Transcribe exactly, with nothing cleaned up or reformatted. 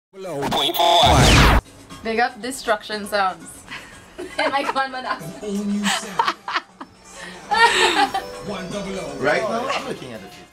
Big up destruction sounds. And my gunman Right? No, I'm looking at it.